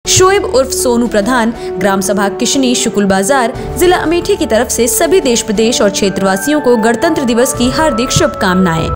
शोएब उर्फ सोनू प्रधान, ग्राम सभा किशनी, शुकुल बाजार, जिला अमेठी की तरफ से सभी देश प्रदेश और क्षेत्रवासियों को गणतंत्र दिवस की हार्दिक शुभकामनाएं।